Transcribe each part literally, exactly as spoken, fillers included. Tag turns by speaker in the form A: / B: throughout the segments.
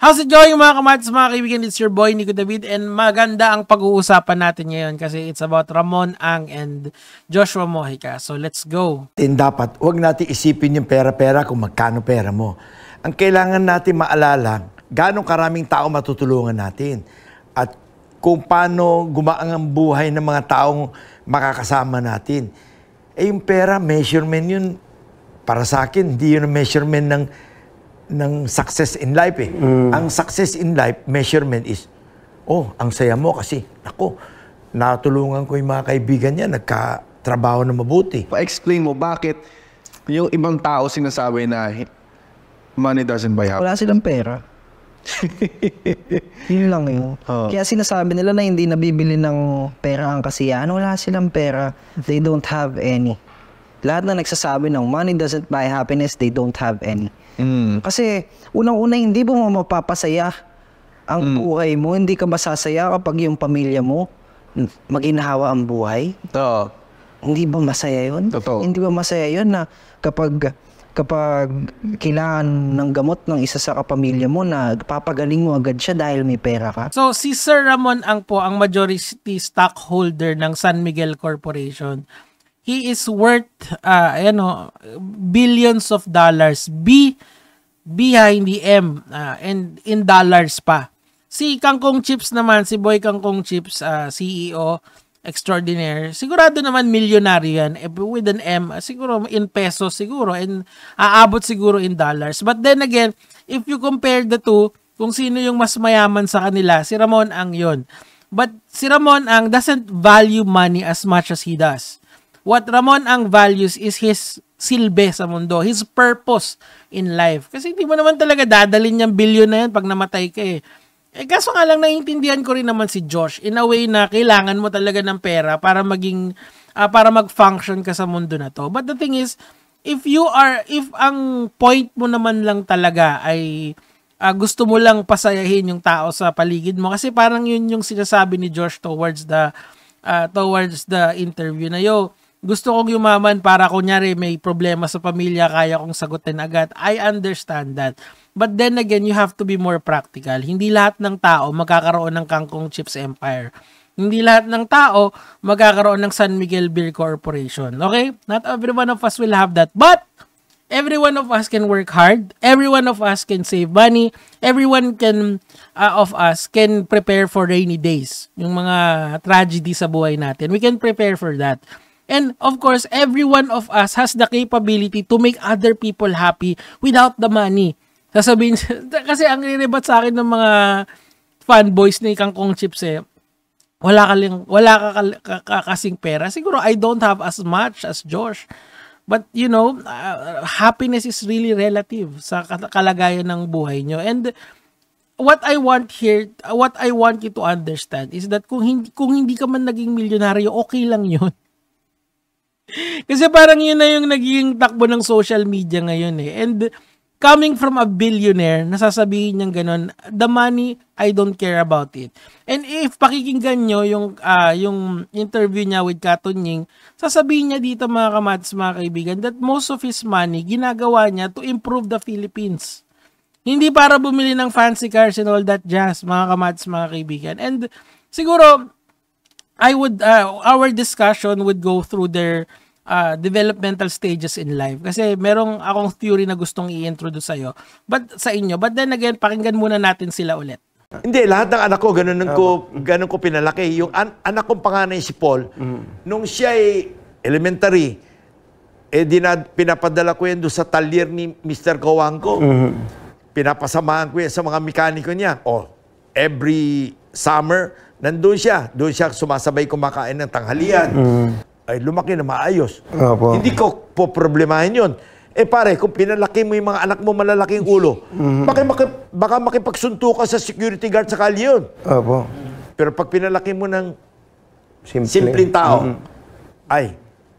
A: How's it going mga kamads, mga kaibigan? It's your boy Nico David and maganda ang pag-uusapan natin ngayon kasi it's about Ramon Ang and Joshua Mojica. So let's go.
B: Din dapat, huwag natin isipin yung pera-pera kung magkano pera mo. Ang kailangan natin maalala, ganong karaming tao matutulungan natin at kung paano gumaang ang buhay ng mga taong makakasama natin. Eh yung pera, measurement yun, para sa akin, hindi yun ang measurement ng ng success in life eh. Mm. Ang success in life, measurement is, oh, ang saya mo kasi, ako, natulungan ko yung mga kaibigan niya, nagkatrabaho na mabuti.
C: Pa-explain mo bakit yung ibang tao sinasabi na money doesn't buy happiness.
D: Wala silang pera. Yun lang yun. Oh. Kaya sinasabi nila na hindi nabibili ng pera ang kasiyahan. Wala silang pera. They don't have any. Lahat na nagsasabi ng money doesn't buy happiness, they don't have any. Mm. Kasi unang-una hindi mo mapapasaya ang mm. buhay mo. Hindi ka masasaya kapag yung pamilya mo maginhawa ang buhay.
C: Totoo.
D: Hindi ba masaya yun?
C: Totoo.
D: Hindi ba masaya yun na kapag kapag kailangan ng gamot ng isa sa kapamilya mo na papagaling mo agad siya dahil may pera ka?
A: So si Sir Ramon Ang po ang majority stockholder ng San Miguel Corporation. He is worth, uh, ano, billions of dollars. B, B ha, hindi M. Uh, and in dollars pa. Si Kangkong Chips naman, si Boy Kangkong Chips, uh, C E O extraordinaire. Sigurado naman milyonaryo yan. With an M, uh, siguro in pesos siguro. And aabot siguro in dollars. But then again, if you compare the two, kung sino yung mas mayaman sa kanila, si Ramon Ang yun. But si Ramon Ang doesn't value money as much as he does. What Ramon Ang values is his silbi sa mundo, his purpose in life. Kasi hindi mo naman talaga dadalhin yung billion na yan pag namatay ka eh. Eh kaso nga lang naiintindihan ko rin naman si Josh in a way na kailangan mo talaga ng pera para maging, uh, para mag-function ka sa mundo na to. But the thing is, if you are, if ang point mo naman lang talaga ay uh, gusto mo lang pasayahin yung tao sa paligid mo, kasi parang yun yung sinasabi ni Josh towards the, uh, towards the interview na, yo, gusto kong yumaman para kunyari may problema sa pamilya, kaya kong sagutin agad. I understand that. But then again, you have to be more practical. Hindi lahat ng tao magkakaroon ng Kangkong Chips Empire. Hindi lahat ng tao magkakaroon ng San Miguel Beer Corporation. Okay? Not every one of us will have that. But every one of us can work hard. Every one of us can save money. Everyone can uh, of us can prepare for rainy days. Yung mga tragedy sa buhay natin. We can prepare for that. And of course, every one of us has the capability to make other people happy without the money. Sasabihin, kasi ang inirebat sa akin ng mga fanboys ni Kangkong Chips eh, wala ka, lang, wala ka, ka, ka, ka kasing pera. Siguro I don't have as much as Josh. But you know, uh, happiness is really relative sa kalagayan ng buhay nyo. And what I want here, what I want you to understand is that kung hindi, kung hindi ka man naging milyonaryo, okay lang yun. Kasi parang yun na yung naging takbo ng social media ngayon eh. And coming from a billionaire, nasasabihin niyang ganun, the money, I don't care about it. And if pakikinggan nyo yung, uh, yung interview niya with Katunying, sasabihin niya dito mga kamads, mga kaibigan, that most of his money, ginagawa niya to improve the Philippines. Hindi para bumili ng fancy cars and all that jazz, mga kamads, mga kaibigan. And siguro, I would, uh, our discussion would go through their uh, developmental stages in life. Kasi merong akong theory na gustong i-introduce sa'yo. But, sa inyo. But then again, pakinggan muna natin sila ulit.
B: Hindi, lahat ng anak ko, ganun, ko, ganun ko pinalaki. Yung an anak kong panganay si Paul, mm. nung siya ay elementary, eh dinad, pinapadala ko yan doon sa talyer ni Mister Kawangko. Mm. Pinapasamahan ko yan sa mga mekaniko niya. Oh, every summer, nandun siya. Doon siya sumasabay kumakain ng tanghalian. Mm. Ay, lumaki na maayos. Opo. Hindi ko po problemahin yun. Eh pare, kung pinalaki mo yung mga anak mo malalaking ulo, mm. baka, maki, baka makipagsunto ka sa security guard sa kalye yun. Opo. Pero pag pinalaki mo ng Simple. simpleng tao, mm. ay,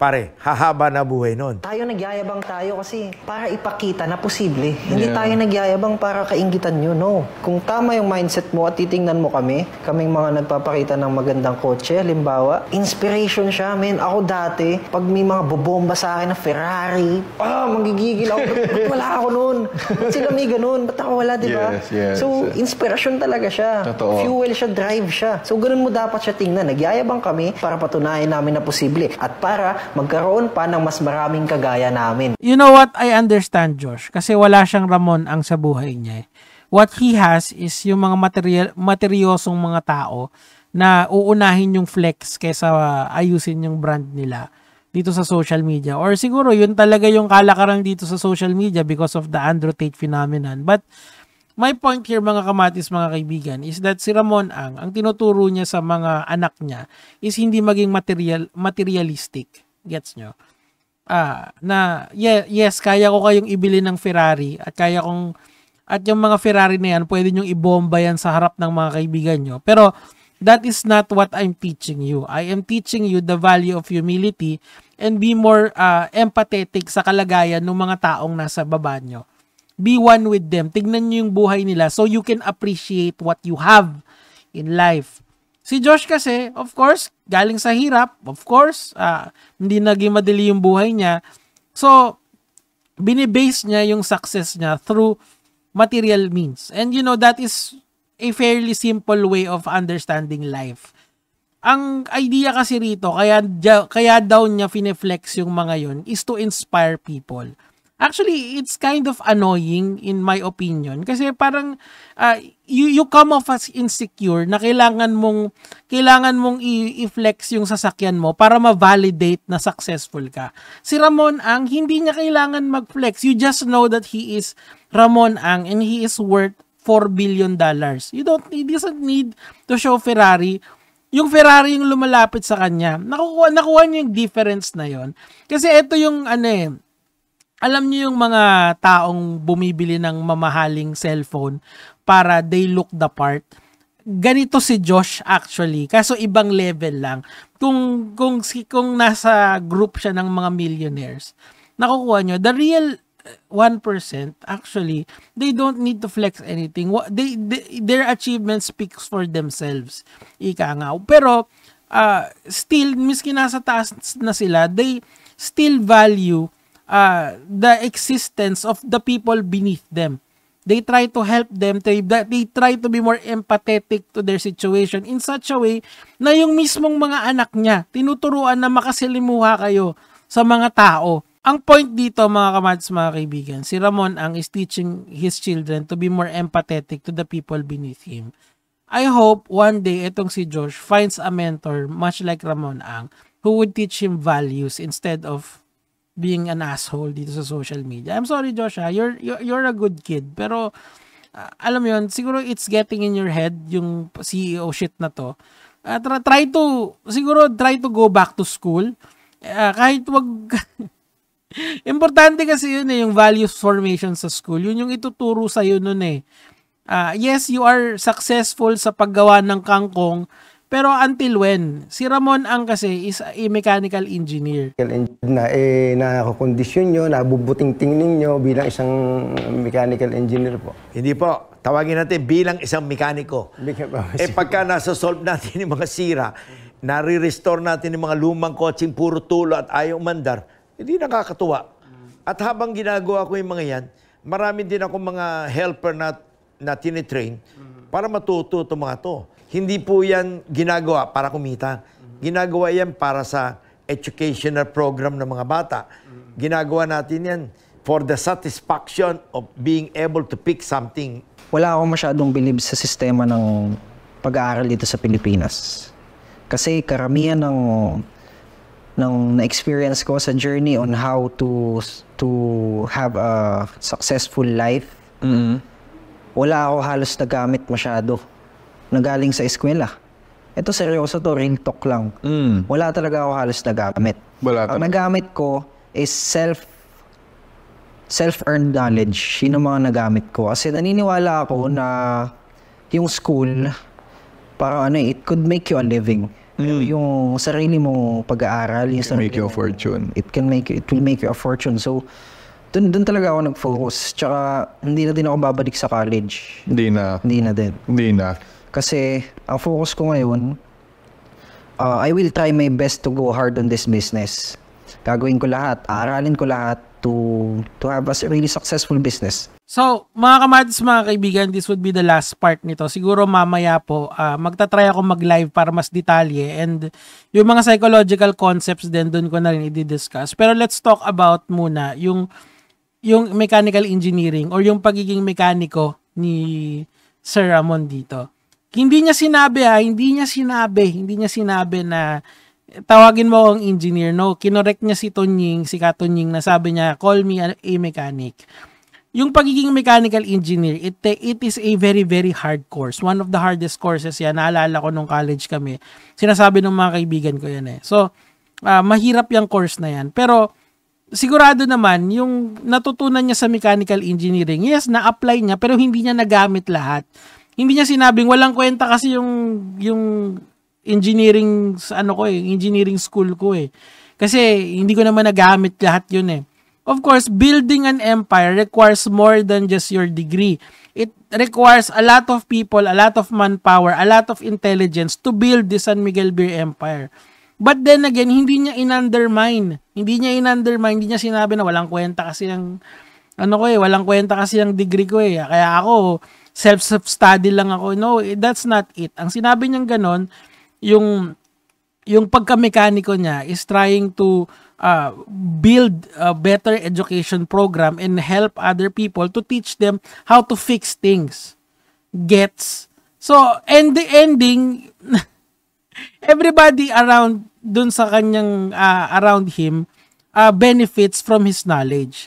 B: pare, hahaba na buhay nun.
D: Tayo nagyayabang tayo kasi para ipakita na posible. Hindi tayo nagyayabang para kaingitan nyo, no. Kung tama yung mindset mo at titingnan mo kami, kaming mga nagpapakita ng magandang kotse, halimbawa, inspiration siya, men. Ako dati, pag may mga bobomba sa akin na Ferrari, ah, magigigil ako. Ba't wala ako nun? Ba't sila may ganun? Ba't ako wala, di ba?
C: Yes, yes.
D: So, inspirasyon talaga siya.
C: Totoo.
D: Fuel siya, drive siya. So, ganun mo dapat siya tingnan. Nagyayabang kami para patunayan namin na posible at para magkaroon pa ng mas maraming kagaya namin.
A: You know what? I understand, Josh. Kasi wala siyang Ramon ang sa buhay niya. What he has is yung mga material, materyosong mga tao na uunahin yung flex kaysa ayusin yung brand nila dito sa social media. Or siguro yun talaga yung kalakarang dito sa social media because of the Andrew Tate phenomenon. But my point here, mga kamatis, mga kaibigan, is that si Ramon Ang, ang tinuturo niya sa mga anak niya is hindi maging material materialistic. Gets nyo? Ah, na yeah, yes, kaya ko kayong ibili ng Ferrari at kaya kong at yung mga Ferrari na yan, pwede nyong ibomba yan sa harap ng mga kaibigan nyo. Pero that is not what I'm teaching you. I am teaching you the value of humility and be more uh, empathetic sa kalagayan ng mga taong nasa baba nyo. Be one with them. Tignan nyo yung buhay nila so you can appreciate what you have in life. Si Josh kasi, of course, galing sa hirap. Of course, uh, hindi naging madali yung buhay niya. So, binibase niya yung success niya through material means. And you know, that is a fairly simple way of understanding life. Ang idea kasi rito, kaya, kaya daw niya fineflex yung mga yun, is to inspire people. Actually, it's kind of annoying in my opinion kasi parang uh, you you come off as insecure na kailangan mong kailangan mong i-flex yung sasakyan mo para ma-validate na successful ka. Si Ramon Ang hindi niya kailangan mag-flex. You just know that he is Ramon Ang and he is worth four billion dollars. You don't he doesn't need to show Ferrari. Yung Ferrari yung lumalapit sa kanya. Nakukuha nakuha niya yung difference na yon. Kasi ito yung ano eh, alam niyo yung mga taong bumibili ng mamahaling cellphone para they look the part. Ganito si Josh actually, kaso ibang level lang. Kung kung kung nasa group siya ng mga millionaires, nakukuha niyo the real one percent actually, they don't need to flex anything. They, they their achievement speaks for themselves. Ika nga. Pero uh, still miski nasa taas na sila, they still value Uh, the existence of the people beneath them. They try to help them. They, they try to be more empathetic to their situation in such a way na yung mismong mga anak niya, tinuturuan na makasilimuha kayo sa mga tao. Ang point dito, mga kamads, mga kaibigan, si Ramon Ang is teaching his children to be more empathetic to the people beneath him. I hope one day itong si Josh finds a mentor much like Ramon Ang who would teach him values instead of being an asshole dito sa social media. I'm sorry, Josh, ha? You're, you're, you're a good kid. Pero, uh, alam mo yun, siguro it's getting in your head yung C E O shit na to. Uh, try, try to, siguro try to go back to school. Uh, kahit wag... Importante kasi yun eh, yung values formation sa school. Yun yung ituturo sa'yo nun eh. Uh, yes, you are successful sa paggawa ng kangkong, pero until when? Si Ramon Ang kasi is a mechanical engineer.
E: Na eh, nakakondisyon nyo, nabubuting-ting ninyo bilang isang mechanical engineer po.
B: Hindi po. Tawagin natin bilang isang mekaniko. Eh pagka nasa-solve natin yung mga sira, nare-restore natin yung mga lumang kotseng puro tulo at ayaw mandar, hindi nakakatuwa. At habang ginagawa ko yung mga yan, marami din ako mga helper na, na tinitrain para matuto itong mga to. Hindi po yan ginagawa para kumita. Ginagawa yan para sa educational program ng mga bata. Ginagawa natin yan for the satisfaction of being able to pick something.
D: Wala akong masyadong believe sa sistema ng pag-aaral dito sa Pilipinas. Kasi karamihan ng ng na-experience ko sa journey on how to to have a successful life, mm-hmm. wala ako halos nagamit masyado. Nagaling sa eskwela. Ito seryoso to, real talk lang. Mm. Wala talaga ako halos nagamit.
C: Wala
D: Ang nagamit ko is self self-earned knowledge. Yun ang mga nagamit ko. Kasi naniniwala ako na yung school, parang ano, it could make you a living. Yung sarili mong pag-aaral, yung
C: Can make
D: sarili
C: you a
D: mong-
C: fortune.
D: It can make it will make you a fortune. So dun, dun talaga ako nag-focus. Tsaka hindi na din ako babalik sa college.
C: Hindi na.
D: Hindi na din.
C: Hindi na.
D: Kasi ang focus ko ngayon, uh, I will try my best to go hard on this business. Gagawin ko lahat, aaralin ko lahat to to have a really successful business.
A: So, mga kamatis, mga kaibigan, this would be the last part nito. Siguro mamaya po, uh, magta-try ako mag-live para mas detalye and yung mga psychological concepts din, dun ko na rin i-discuss. Pero let's talk about muna yung yung mechanical engineering or yung pagiging mekaniko ni Sir Ramon dito. Hindi niya sinabi ha, hindi niya sinabi, hindi niya sinabi na tawagin mo akong engineer. No, kinorek niya si Tonying, si Katonying na sabi niya, call me a, a mechanic. Yung pagiging mechanical engineer, it, it is a very, very hard course. One of the hardest courses yan. Naalala ko nung college kami. Sinasabi ng mga kaibigan ko yan eh. So, uh, mahirap yung course na yan. Pero, sigurado naman, yung natutunan niya sa mechanical engineering, yes, na-apply niya, pero hindi niya nagamit lahat. Hindi niya sinabing, walang kwenta kasi yung, yung engineering, ano ko eh, engineering school ko eh. Kasi, hindi ko naman nagamit lahat yun eh. Of course, building an empire requires more than just your degree. It requires a lot of people, a lot of manpower, a lot of intelligence to build the San Miguel Beer Empire. But then again, hindi niya in-undermine. Hindi niya in-undermine. Hindi niya sinabi na walang kwenta kasi ang, ano ko eh, walang kwenta kasi ang degree ko eh. Kaya ako, self-study lang ako. No, that's not it. Ang sinabi niyang ganon, yung, yung pagka-mekaniko niya is trying to uh, build a better education program and help other people to teach them how to fix things. Gets? So, and the ending, everybody around dun sa kanyang, uh, around him, uh, benefits from his knowledge.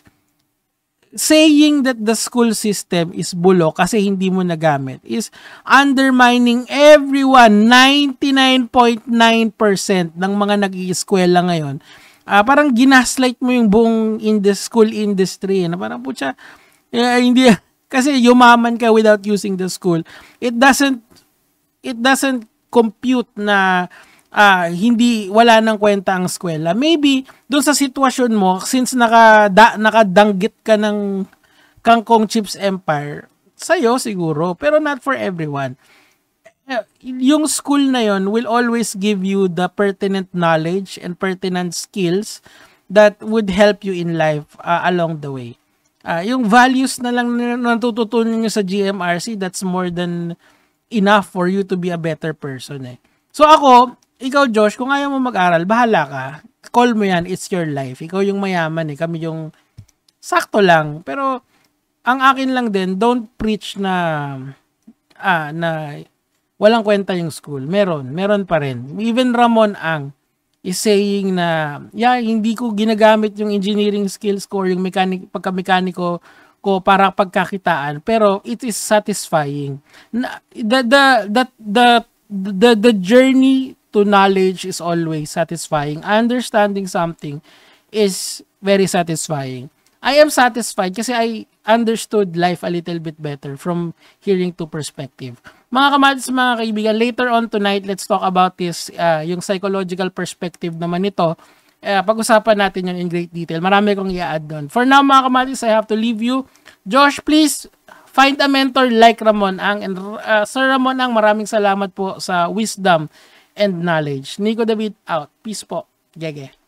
A: Saying that the school system is bulok kasi hindi mo nagamit is undermining everyone. ninety-nine point nine percent ng mga nag-iiskwela ngayon. Uh, parang ginaslight mo yung buong in the school industry. Na parang putya, eh, hindi, kasi yumaman ka without using the school. It doesn't, it doesn't compute na uh, hindi, wala nang kwenta ang eskwela. Maybe, dun sa sitwasyon mo, since naka, da, nakadanggit ka ng Kangkong Chips Empire, sa'yo siguro, pero not for everyone. Yung school na yon will always give you the pertinent knowledge and pertinent skills that would help you in life uh, along the way. Uh, yung values na lang na natututunan nyo sa G M R C, that's more than enough for you to be a better person eh. So ako, ikaw Josh, kung ayaw mo mag-aral, bahala ka. Call mo yan, it's your life. Ikaw yung mayaman eh, kami yung sakto lang. Pero ang akin lang din, don't preach na ah, na walang kwenta yung school. Meron, meron pa rin. Even Ramon Ang is saying na, yeah, hindi ko ginagamit yung engineering skills ko or yung mechanic, pagka-mekaniko ko para pagkakitaan, pero it is satisfying. Na, the, the, the, the, the, the journey to knowledge is always satisfying. Understanding something is very satisfying. I am satisfied kasi I understood life a little bit better from hearing to perspective. Mga kamatis, mga kaibigan, later on tonight, let's talk about this, uh, yung psychological perspective naman nito. Uh, pag-usapan natin yun in great detail. Marami kong i-add doon. For now, mga kamatis, I have to leave you. Josh, please, find a mentor like Ramon Ang. And uh, Sir Ramon Ang, maraming salamat po sa wisdom and knowledge. Nico David out. Peace po. Gege.